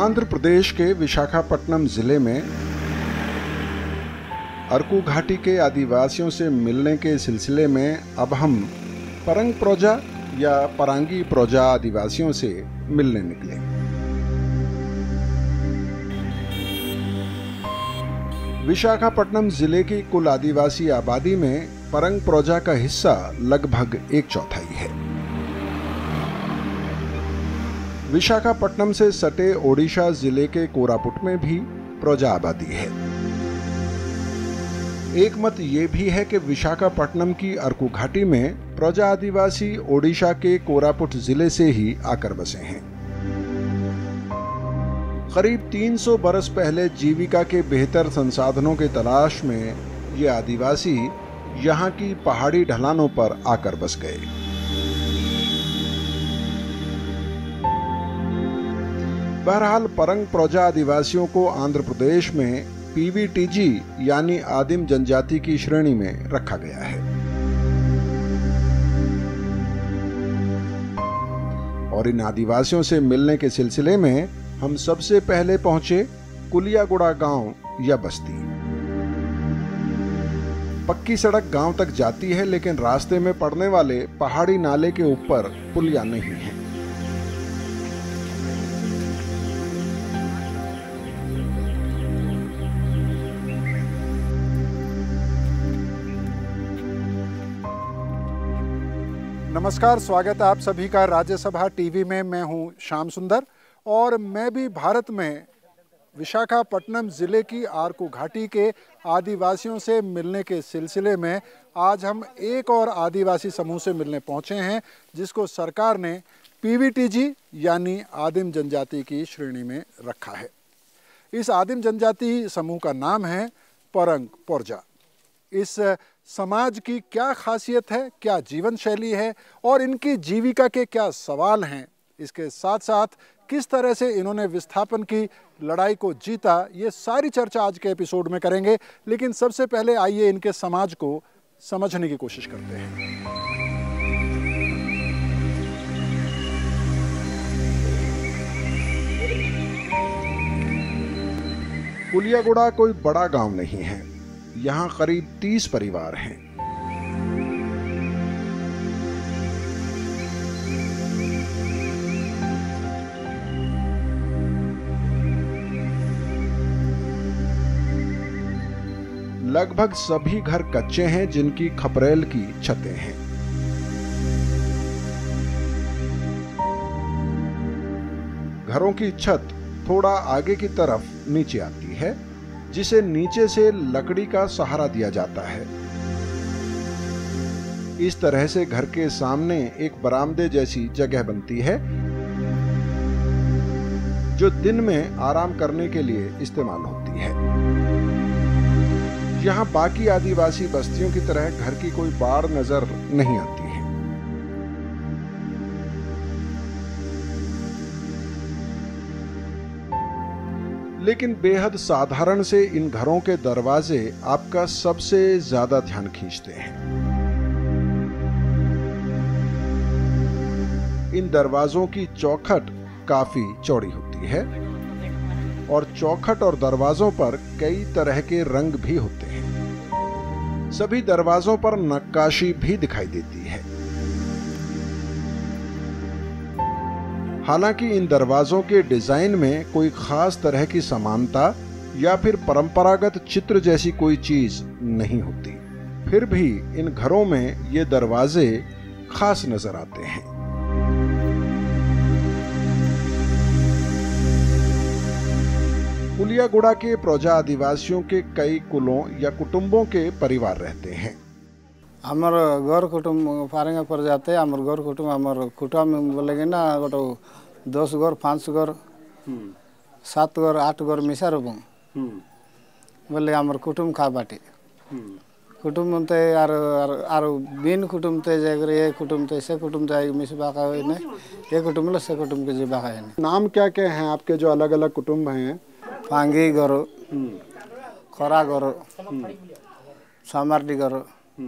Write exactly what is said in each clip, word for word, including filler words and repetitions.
आंध्र प्रदेश के विशाखापट्टनम जिले में अरकू घाटी के आदिवासियों से मिलने के सिलसिले में अब हम परंग प्रोजा या परांगी प्रोजा आदिवासियों से मिलने निकले। विशाखापट्टनम जिले की कुल आदिवासी आबादी में परंग प्रोजा का हिस्सा लगभग एक चौथाई है। विशाखापट्टनम से सटे ओडिशा जिले के कोरापुट में भी प्रोजा आबादी है। एक मत ये भी है कि विशाखापट्टनम की अरकू घाटी में प्रोजा आदिवासी ओडिशा के कोरापुट जिले से ही आकर बसे हैं। करीब तीन सौ बरस पहले जीविका के बेहतर संसाधनों के तलाश में ये आदिवासी यहाँ की पहाड़ी ढलानों पर आकर बस गए। बहरहाल परंग प्रोजा आदिवासियों को आंध्र प्रदेश में पीवीटीजी यानी आदिम जनजाति की श्रेणी में रखा गया है और इन आदिवासियों से मिलने के सिलसिले में हम सबसे पहले पहुंचे कुलियागुड़ा गांव या बस्ती। पक्की सड़क गांव तक जाती है, लेकिन रास्ते में पड़ने वाले पहाड़ी नाले के ऊपर पुलिया नहीं है। नमस्कार, स्वागत है आप सभी का राज्यसभा टीवी में। मैं हूं श्याम सुंदर और मैं भी भारत में विशाखापट्टनम ज़िले की अरकू घाटी के आदिवासियों से मिलने के सिलसिले में आज हम एक और आदिवासी समूह से मिलने पहुंचे हैं, जिसको सरकार ने पीवीटीजी यानी आदिम जनजाति की श्रेणी में रखा है। इस आदिम जनजाति समूह का नाम है परंग प्रोजा। इस समाज की क्या खासियत है, क्या जीवन शैली है और इनकी जीविका के क्या सवाल हैं, इसके साथ साथ किस तरह से इन्होंने विस्थापन की लड़ाई को जीता, ये सारी चर्चा आज के एपिसोड में करेंगे। लेकिन सबसे पहले आइए इनके समाज को समझने की कोशिश करते हैं। कुलियागुड़ा कोई बड़ा गांव नहीं है। यहाँ करीब तीस परिवार हैं। लगभग सभी घर कच्चे हैं, जिनकी खपरेल की छतें हैं। घरों की छत थोड़ा आगे की तरफ नीचे आती है, जिसे नीचे से लकड़ी का सहारा दिया जाता है। इस तरह से घर के सामने एक बरामदे जैसी जगह बनती है, जो दिन में आराम करने के लिए इस्तेमाल होती है। यहाँ बाकी आदिवासी बस्तियों की तरह घर की कोई बाड़ नजर नहीं आती है। लेकिन बेहद साधारण से इन घरों के दरवाजे आपका सबसे ज्यादा ध्यान खींचते हैं। इन दरवाजों की चौखट काफी चौड़ी होती है और चौखट और दरवाजों पर कई तरह के रंग भी होते हैं। सभी दरवाजों पर नक्काशी भी दिखाई देती है। हालांकि इन दरवाजों के डिजाइन में कोई खास तरह की समानता या फिर परंपरागत चित्र जैसी कोई चीज नहीं होती, फिर भी इन घरों में ये दरवाजे खास नजर आते हैं। कुलियागुड़ा के प्रोजा आदिवासियों के कई कुलों या कुटुंबों के परिवार रहते हैं। आमर घर कुटुंब पारंग प्रजाते आमर घर कुटुंब आमर कुटुंब बोलेगे ना गोटो दस घर पाँच घर सात घर आठ घर मिसा रूप बोले आमर कुटुंब खा बाटी कुटुंब ते आर आर बिन कुटुंब ते जाकर ये कुटुंब ते से कुटुंब जाए मिस बाका है ने ये कुटुंब लो से कुटुंब के जी बाका है। नाम क्या क्या हैं आपके जो अलग अलग कुटुंब हैं? पांगी घर, खरा घर, सामार्डी घर,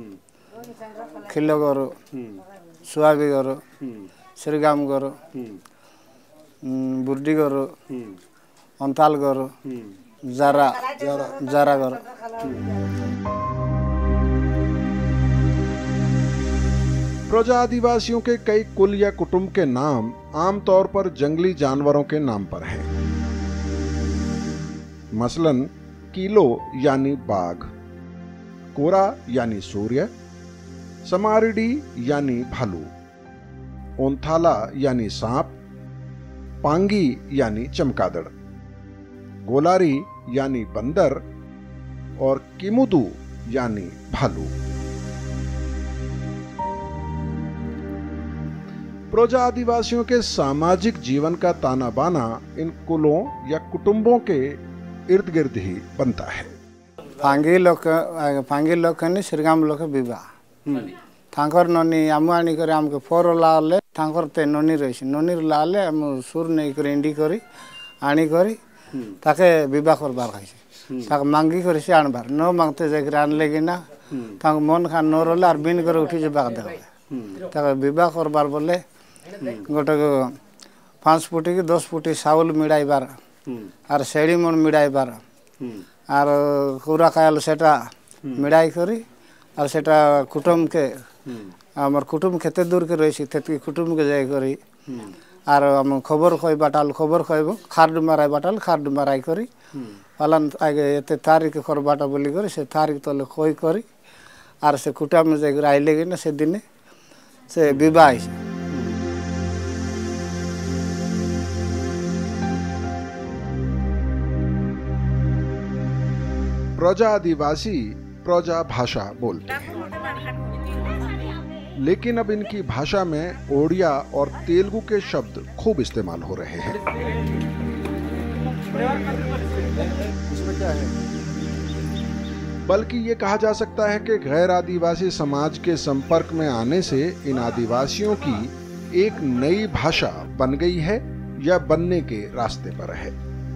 खिलो घर, सुहागी घर, श्रीगाम घर, बुर्डी घर, अंताल घर जरा जरा घर। प्रजा आदिवासियों के कई कुल या कुटुंब के नाम आमतौर पर जंगली जानवरों के नाम पर हैं। मसलन कीलो यानी बाघ, कोरा यानी सूर्य, समारिडी यानी भालू, ओंथाला यानी सांप, पांगी यानी चमगादड़, गोलारी यानी बंदर और किमुदू यानी भालू। प्रजा आदिवासियों के सामाजिक जीवन का ताना बाना इन कुलों या कुटुंबों के इर्द गिर्द ही बनता है। पांगी लोक पांगी लोक श्रीगाम लोक विवाह थांकर ननी आम आनी करे हमके फोर लाले थांकर ते ननी रही ननी लाले हम सुर नहीं करे इंडी करी आनी करी ताके विवाह करबार खाई ताके मांगी करे से आनबार न मांगते जाकर आन लेगी ना ताक मन खान न रोले और बिन करे उठी जे बाग देवे ताके विवाह करबार बोले गोटे पाँच फुटी की दस फुटी चाउल मिड़ाइबार और शेड़ी मन मिड़ाइबार और कुरा कायल सेटा मिड़ाई करी और सेटा कुटुम के आमर कुटुम केते दूर के रही तेतकी कुटुम के जाय करी और हम खबर खई बाटाल खबर खइबो खार डुमाराय बाटाल खार डुमाराय करी पालन आगे एते तारीख कर बाटा बोली करी से तारीख तले खई करी और से कुटा में जाय आइले कि ना से दिन से विवाह है। प्रजा आदिवासी प्रजा भाषा बोलते हैं, लेकिन अब इनकी भाषा में ओडिया और तेलुगु के शब्द खूब इस्तेमाल हो रहे हैं। इसमें क्या है? बल्कि ये कहा जा सकता है कि गैर आदिवासी समाज के संपर्क में आने से इन आदिवासियों की एक नई भाषा बन गई है या बनने के रास्ते पर है।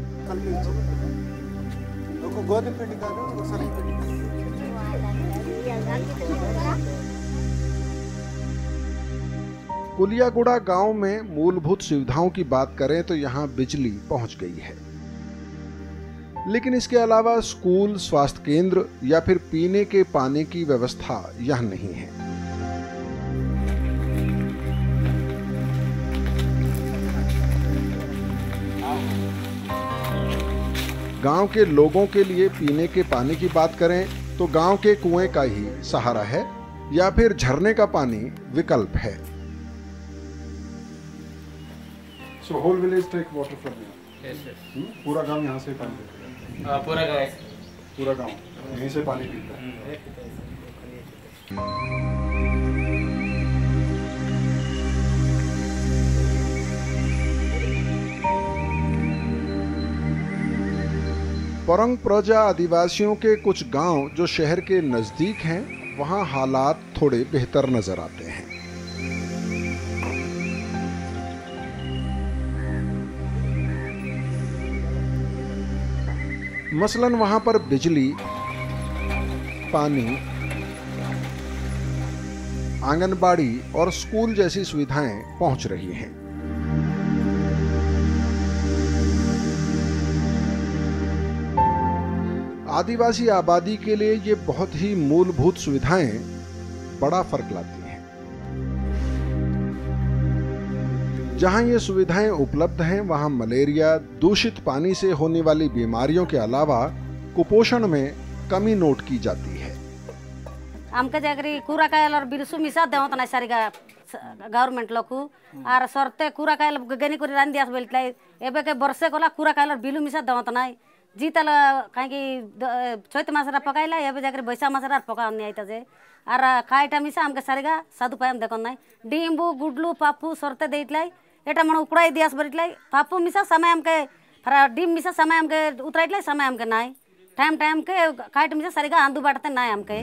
कुलियागुड़ा गांव में मूलभूत सुविधाओं की बात करें तो यहां बिजली पहुंच गई है, लेकिन इसके अलावा स्कूल, स्वास्थ्य केंद्र या फिर पीने के पानी की व्यवस्था यहां नहीं है। गांव के लोगों के लिए पीने के पानी की बात करें तो गांव के कुएं का ही सहारा है या फिर झरने का पानी विकल्प है। So whole village take water from here. Yes, yes. hmm? पूरा गांव यहाँ से पानी पीता है। पूरा गांव पूरा गांव यहीं से पानी पीता है। परंग प्रजा आदिवासियों के कुछ गांव जो शहर के नजदीक हैं, वहां हालात थोड़े बेहतर नजर आते हैं। मसलन वहां पर बिजली, पानी, आंगनबाड़ी और स्कूल जैसी सुविधाएं पहुंच रही हैं। आदिवासी आबादी के लिए ये बहुत ही मूलभूत सुविधाएं बड़ा फर्क लाती हैं। जहां ये सुविधाएं उपलब्ध हैं, वहां मलेरिया, दूषित पानी से होने वाली बीमारियों के अलावा कुपोषण में कमी नोट की जाती है। आमके जागरी कूराकायल और बिरसु मिसा देवत ना सारिगा गवर्नमेंट लोकु आर सरते कूराकायल गगनी कोरी रान दियास बेलतलाई एबे के बरसे कोला कूराकायल और बिलु मिसा देवत ना जीतल काहे की चैत मासरा पकाइला एबे जागरी बैसा मासरा पका अन्य आइता जे आर खाइटा मिसा आमके सारिगा सदुपायम देखन नाय डिंबू गुडलू पापू सरते देइतलाई एटा मन उकड़ाई दियास बरितलाई पापू मिसा समय आमके फरा डिम मिसा समय आमके उतराइतलाई समय आमके नाय टाइम टाइम के खाइट मिसा सारिगा आंदू बाटते नाय आमके।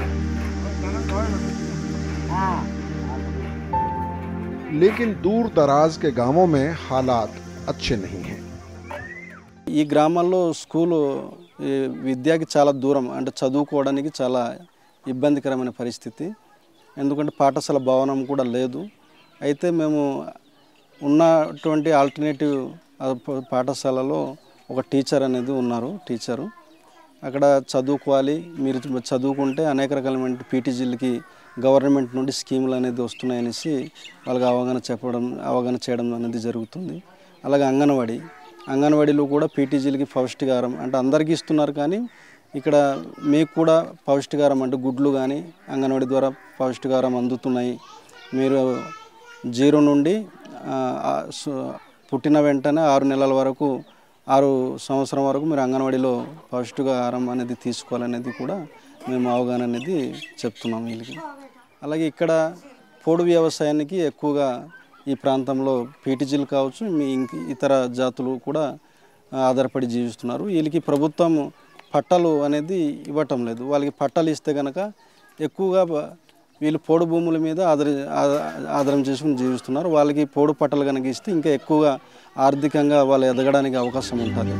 लेकिन दूर दराज के गांवों में हालात अच्छे नहीं हैं। ఈ గ్రామాల్లో స్కూలు విద్యకి చాలా దూరం అంటే చదువుకోవడానికి చాలా ఇబ్బందికరమైన పరిస్థితి ఎందుకంటే పాఠశాల భవనం కూడా లేదు అయితే మేము ఉన్నటువంటి ఆల్టర్నేటివ్ పాఠశాలలో ఒక టీచర్ అనేది ఉన్నారు టీచరు అక్కడ చదువుకోవాలి మీరు చదువుకుంటే అనేక రకాలైన పీటీజీలకి గవర్నమెంట్ నుండి స్కీములు అనేది వస్తున్నాయనేసి వాళ్ళకి అవగాహన చెప్పడం అవగాహన చేయడం అనేది జరుగుతుంది. అలాగే అంగన్వాడీ అంగన్వాడీలో కూడా పీటీజీలకి పౌష్టికాహారం అంటే అందరికీ ఇస్తున్నారు కానీ ఇక్కడ మీకు కూడా పౌష్టికాహారం అంటే గుడ్లు కానీ అంగన్వాడీ ద్వారా పౌష్టికాహారం అందుతున్నాయి. మీరు జీరో నుండి పుట్టిన వెంటనే ఆరు నెలల వరకు ఆరు సంవత్సరం వరకు మీరు అంగన్వాడీలో పౌష్టికాహారం అనేది తీసుకోవాలనేది కూడా మేము అవగాహన అనేది చెప్తున్నాం వీళ్ళకి. అలాగే ఇక్కడ పోడు వ్యవసాయానికి ఎక్కువగా ఈ ప్రాంతంలో పీటీజీలు కావచ్చు మీ ఇతర జాతులు కూడా ఆధారపడి జీవిస్తున్నారు. వీళ్ళకి ప్రభుత్వం పట్టాలు అనేది ఇవ్వటం లేదు. వాళ్ళకి పట్టాలు ఇస్తే కనుక ఎక్కువగా వీళ్ళు పోడు భూముల మీద ఆధార ఆధారం చేసుకుని జీవిస్తున్నారు. వాళ్ళకి పోడు పట్టాలు కనుక ఇస్తే ఇంకా ఎక్కువగా ఆర్థికంగా వాళ్ళు ఎదగడానికి అవకాశం ఉంటుంది.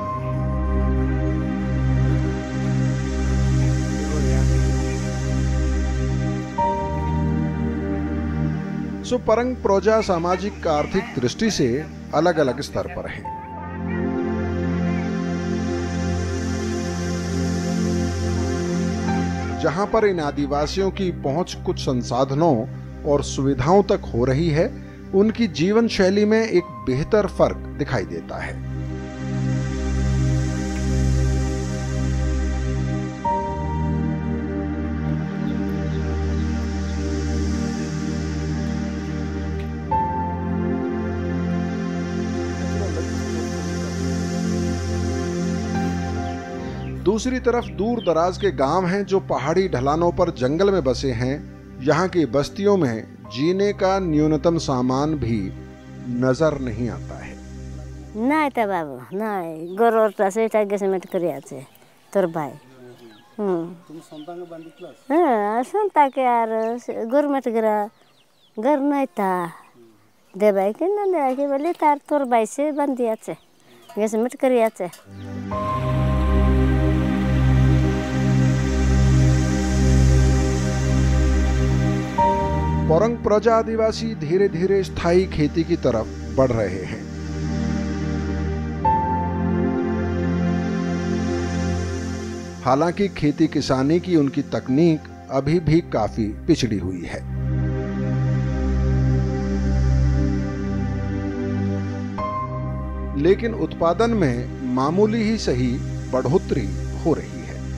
सो परंग प्रोजा सामाजिक आर्थिक दृष्टि से अलग अलग स्तर पर है। जहां पर इन आदिवासियों की पहुंच कुछ संसाधनों और सुविधाओं तक हो रही है, उनकी जीवन शैली में एक बेहतर फर्क दिखाई देता है। दूसरी तरफ दूर दराज के गांव हैं जो पहाड़ी ढलानों पर जंगल में बसे हैं। यहाँ की बस्तियों में जीने का न्यूनतम सामान भी नजर नहीं आता है। नहीं तो बाबू नहीं गोरोटा से टाइगर से मत करिया से तोर भाई हम्म तुम संता के बंदी क्लास हां संता के यार गोर मत गिरा घर नहीं था दे भाई के ना दे के बोले तार तोर भाई से बंदिया से गैस मत करिया से। परंग प्रजा आदिवासी धीरे धीरे स्थायी खेती की तरफ बढ़ रहे हैं। हालांकि खेती किसानी की उनकी तकनीक अभी भी काफी पिछड़ी हुई है। लेकिन उत्पादन में मामूली ही सही बढ़ोतरी हो रही है।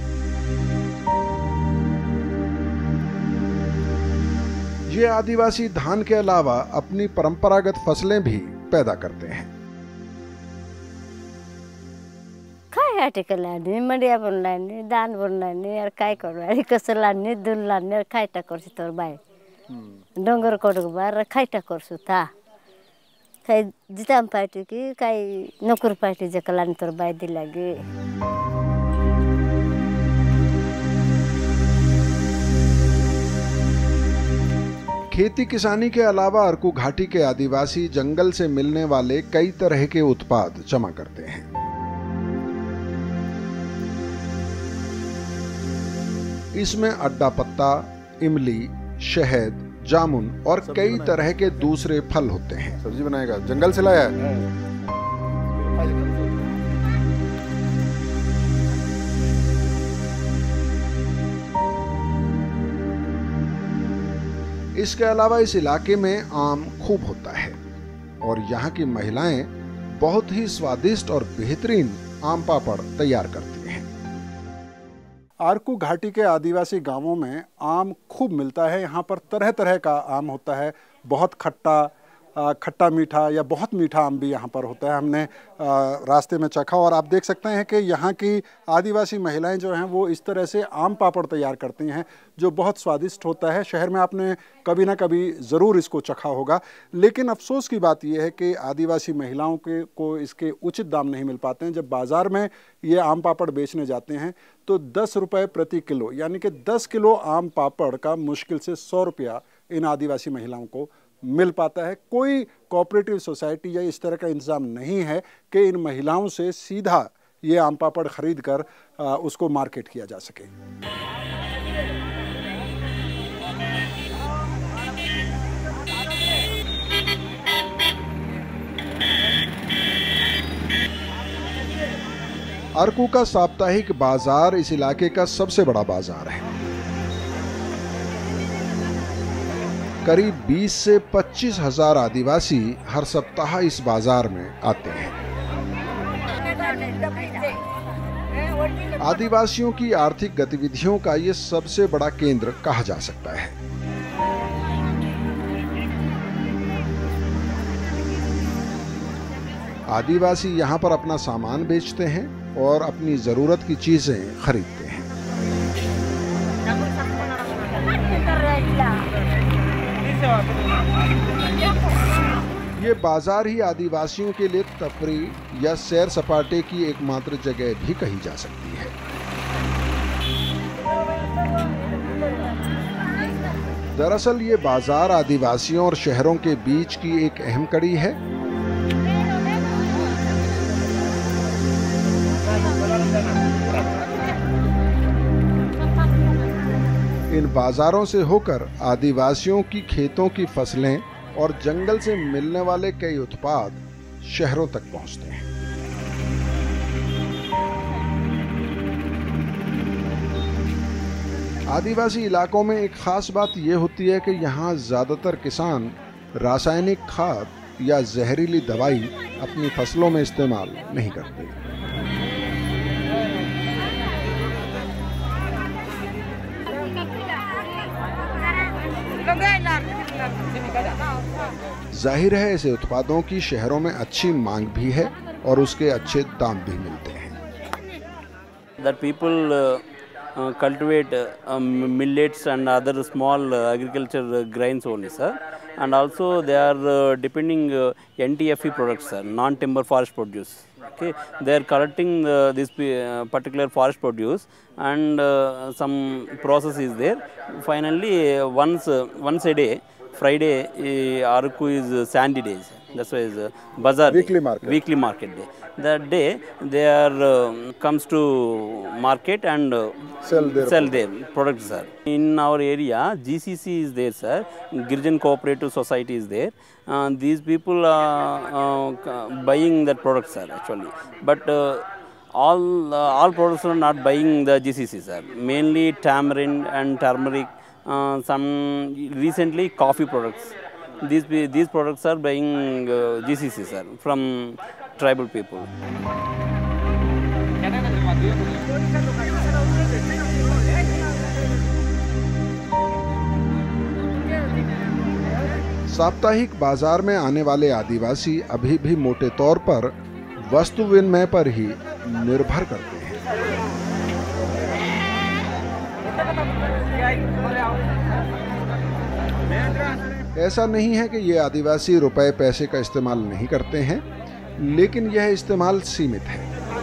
ये आदिवासी धान के अलावा अपनी परंपरागत फसलें भी पैदा करते हैं। काय आटिकलानी मंडिया बनलानी दान बनलानी और काय करवानी कसलानी दुल्लानी और कायटा करसी तोर बाय डोंगर कोडगबार कायटा करसु ता काय जिताम पार्टी की काय नौकर पार्टी जकलानी तोर बाय दिलागे। खेती किसानी के अलावा अर्कू घाटी के आदिवासी जंगल से मिलने वाले कई तरह के उत्पाद जमा करते हैं। इसमें अड्डा पत्ता, इमली, शहद, जामुन और कई तरह के दूसरे फल होते हैं। सब्जी बनाएगा जंगल से लाया है। इसके अलावा इस इलाके में आम खूब होता है और यहाँ की महिलाएं बहुत ही स्वादिष्ट और बेहतरीन आम पापड़ तैयार करती हैं। आरकू घाटी के आदिवासी गांवों में आम खूब मिलता है। यहाँ पर तरह तरह का आम होता है, बहुत खट्टा खट्टा मीठा या बहुत मीठा आम भी यहाँ पर होता है। हमने रास्ते में चखा और आप देख सकते हैं कि यहाँ की आदिवासी महिलाएं जो हैं वो इस तरह से आम पापड़ तैयार करती हैं जो बहुत स्वादिष्ट होता है। शहर में आपने कभी ना कभी ज़रूर इसको चखा होगा, लेकिन अफसोस की बात यह है कि आदिवासी महिलाओं के को इसके उचित दाम नहीं मिल पाते हैं। जब बाज़ार में ये आम पापड़ बेचने जाते हैं तो दस रुपये प्रति किलो, यानी कि दस किलो आम पापड़ का मुश्किल से सौ रुपया इन आदिवासी महिलाओं को मिल पाता है। कोई कोऑपरेटिव सोसाइटी या इस तरह का इंतज़ाम नहीं है कि इन महिलाओं से सीधा ये आम पापड़ खरीद कर उसको मार्केट किया जा सके। आरकू का साप्ताहिक बाजार इस इलाके का सबसे बड़ा बाजार है। करीब बीस से पच्चीस हजार आदिवासी हर सप्ताह इस बाजार में आते हैं। आदिवासियों की आर्थिक गतिविधियों का ये सबसे बड़ा केंद्र कहा जा सकता है। आदिवासी यहाँ पर अपना सामान बेचते हैं और अपनी जरूरत की चीजें खरीदते हैं। ये बाजार ही आदिवासियों के लिए तफरीह या सैर सपाटे की एकमात्र जगह भी कही जा सकती है। दरअसल ये बाजार आदिवासियों और शहरों के बीच की एक अहम कड़ी है। इन बाजारों से होकर आदिवासियों की खेतों की फसलें और जंगल से मिलने वाले कई उत्पाद शहरों तक पहुंचते हैं। आदिवासी इलाकों में एक खास बात यह होती है कि यहाँ ज्यादातर किसान रासायनिक खाद या जहरीली दवाई अपनी फसलों में इस्तेमाल नहीं करते। जाहिर है ऐसे उत्पादों की शहरों में अच्छी मांग भी है और उसके अच्छे दाम भी मिलते हैं। That people uh, uh, cultivate uh, millets and other small uh, agriculture uh, grains only, sir. And also they are uh, depending uh, N T F E products, sir, non-timber forest produce. Okay, they are collecting uh, this uh, particular forest produce, and uh, some process is there. Finally, uh, once uh, once a day, Friday, uh, Aruku is uh, sandy days. That's why it's uh, bazaar weekly day, market. Weekly market day. That day they are uh, comes to market and uh, sell their sell their products, sir. In our area, G C C is there, sir. Girijan Cooperative Society is there. Uh, these people are uh, buying that product, sir, actually. But uh, all uh, all products are not buying the G C C, sir. Mainly tamarind and turmeric. Uh, some recently coffee products. These these products are buying uh, G C C, sir, from tribal people. साप्ताहिक बाजार में आने वाले आदिवासी अभी भी मोटे तौर पर वस्तु विनिमय पर ही निर्भर करते हैं। ऐसा नहीं है कि ये आदिवासी रुपए पैसे का इस्तेमाल नहीं करते हैं, लेकिन यह इस्तेमाल सीमित है।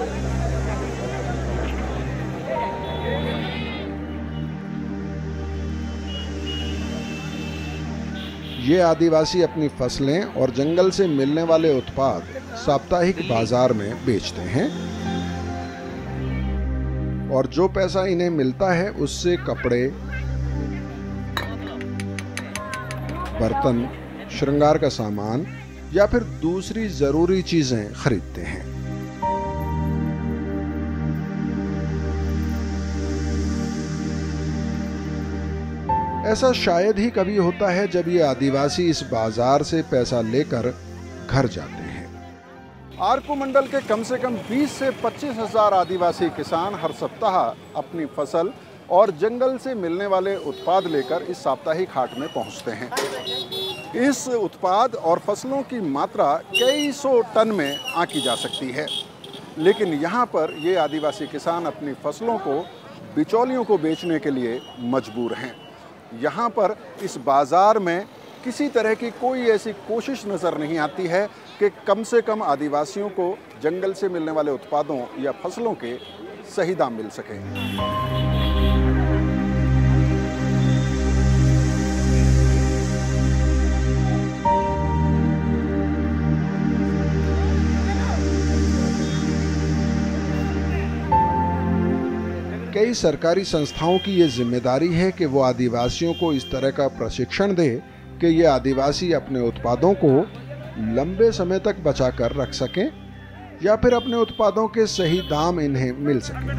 ये आदिवासी अपनी फसलें और जंगल से मिलने वाले उत्पाद साप्ताहिक बाजार में बेचते हैं और जो पैसा इन्हें मिलता है उससे कपड़े, बर्तन, श्रृंगार का सामान या फिर दूसरी जरूरी चीजें खरीदते हैं। ऐसा शायद ही कभी होता है जब ये आदिवासी इस बाजार से पैसा लेकर घर जाते हैं। आरकू मंडल के कम से कम बीस से पच्चीस हजार आदिवासी किसान हर सप्ताह अपनी फसल और जंगल से मिलने वाले उत्पाद लेकर इस साप्ताहिक हाट में पहुंचते हैं। इस उत्पाद और फसलों की मात्रा कई सौ टन में आंकी जा सकती है, लेकिन यहाँ पर ये आदिवासी किसान अपनी फसलों को बिचौलियों को बेचने के लिए मजबूर हैं। यहाँ पर इस बाजार में किसी तरह की कोई ऐसी कोशिश नज़र नहीं आती है कि कम से कम आदिवासियों को जंगल से मिलने वाले उत्पादों या फसलों के सही दाम मिल सके। कई सरकारी संस्थाओं की ये जिम्मेदारी है कि वो आदिवासियों को इस तरह का प्रशिक्षण दे कि ये आदिवासी अपने उत्पादों को लंबे समय तक बचाकर रख सकें या फिर अपने उत्पादों के सही दाम इन्हें मिल सके।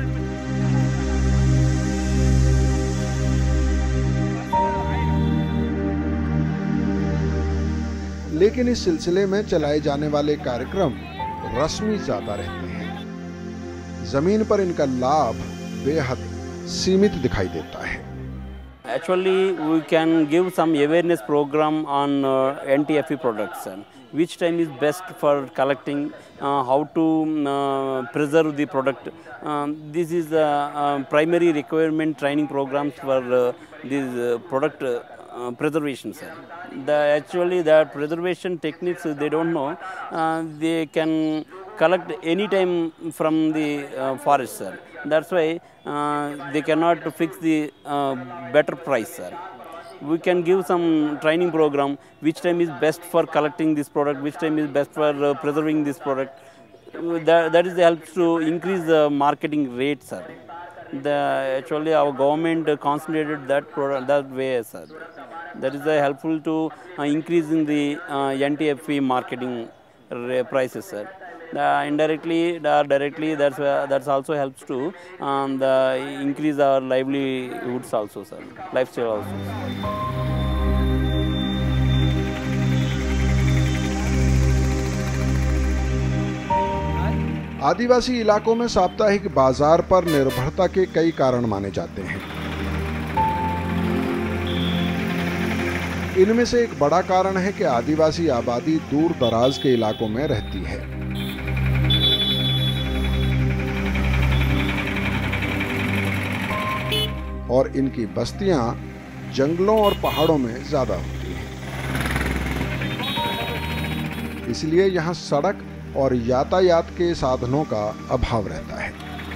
लेकिन इस सिलसिले में चलाए जाने वाले कार्यक्रम रस्मी ज्यादा रहते हैं। जमीन पर इनका लाभ बेहद सीमित दिखाई देता है। Actually, we can give some awareness program on uh, N T F E products, uh, which time is best for collecting, uh, how to uh, preserve the product. Um, this is uh, uh, primary requirement training programs for uh, these uh, product uh, uh, preservation. Sir. The, actually, the preservation techniques they don't know. Uh, they can collect any time from the uh, forest, sir. That's why uh, they cannot fix the uh, better price, sir. We can give some training program, which time is best for collecting this product, which time is best for uh, preserving this product. That, that is helps to increase the marketing rate, sir. The, actually, our government concentrated that product, that way, sir. That is uh, helpful to uh, increasing the uh, N T F E marketing prices, sir. Uh, indirectly or directly, that's uh, that's also helps to um, the increase our livelihoods also, sir, lifestyle also. आदिवासी इलाकों में साप्ताहिक बाजार पर निर्भरता के कई कारण माने जाते हैं। इनमें से एक बड़ा कारण है कि आदिवासी आबादी दूर दराज के इलाकों में रहती है। और इनकी बस्तियां जंगलों और पहाड़ों में ज्यादा होती हैं। इसलिए यहां सड़क और यातायात के साधनों का अभाव रहता है।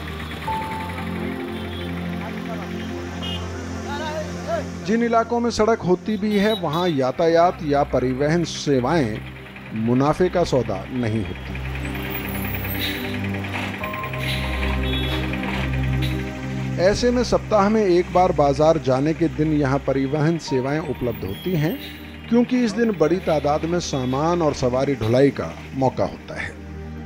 जिन इलाकों में सड़क होती भी है, वहां यातायात या परिवहन सेवाएं मुनाफे का सौदा नहीं होती। ऐसे में सप्ताह में एक बार बाजार जाने के दिन यहां परिवहन सेवाएं उपलब्ध होती हैं, क्योंकि इस दिन बड़ी तादाद में सामान और सवारी ढुलाई का मौका होता है।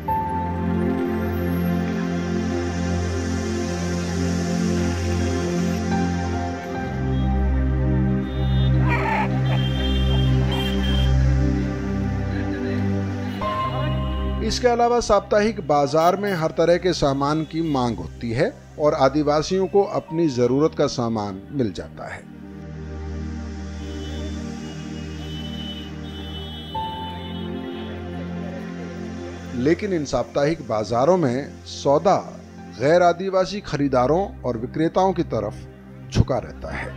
इसके अलावा साप्ताहिक बाजार में हर तरह के सामान की मांग होती है और आदिवासियों को अपनी जरूरत का सामान मिल जाता है। लेकिन इन साप्ताहिक बाजारों में सौदा गैर आदिवासी खरीदारों और विक्रेताओं की तरफ झुका रहता है।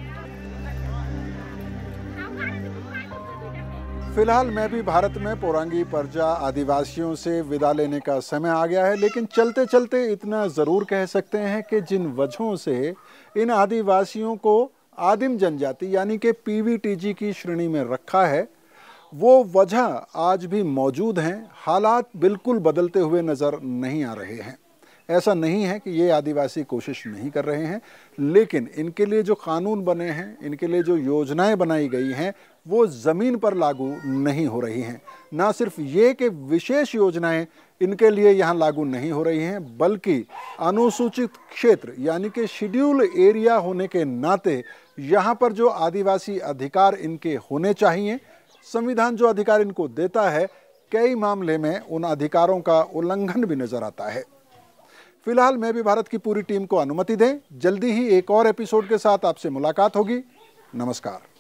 फिलहाल मैं भी भारत में पोरांगी परजा आदिवासियों से विदा लेने का समय आ गया है, लेकिन चलते चलते इतना ज़रूर कह सकते हैं कि जिन वजहों से इन आदिवासियों को आदिम जनजाति यानी कि पी वी टी जी की श्रेणी में रखा है, वो वजह आज भी मौजूद हैं। हालात बिल्कुल बदलते हुए नज़र नहीं आ रहे हैं। ऐसा नहीं है कि ये आदिवासी कोशिश नहीं कर रहे हैं, लेकिन इनके लिए जो कानून बने हैं, इनके लिए जो योजनाएं बनाई गई हैं, वो ज़मीन पर लागू नहीं हो रही हैं। ना सिर्फ ये कि विशेष योजनाएं इनके लिए यहाँ लागू नहीं हो रही हैं, बल्कि अनुसूचित क्षेत्र यानी कि शेड्यूल एरिया होने के नाते यहाँ पर जो आदिवासी अधिकार इनके होने चाहिए, संविधान जो अधिकार इनको देता है, कई मामले में उन अधिकारों का उल्लंघन भी नजर आता है। फिलहाल मैं भी भारत की पूरी टीम को अनुमति दें। जल्दी ही एक और एपिसोड के साथ आपसे मुलाकात होगी। नमस्कार।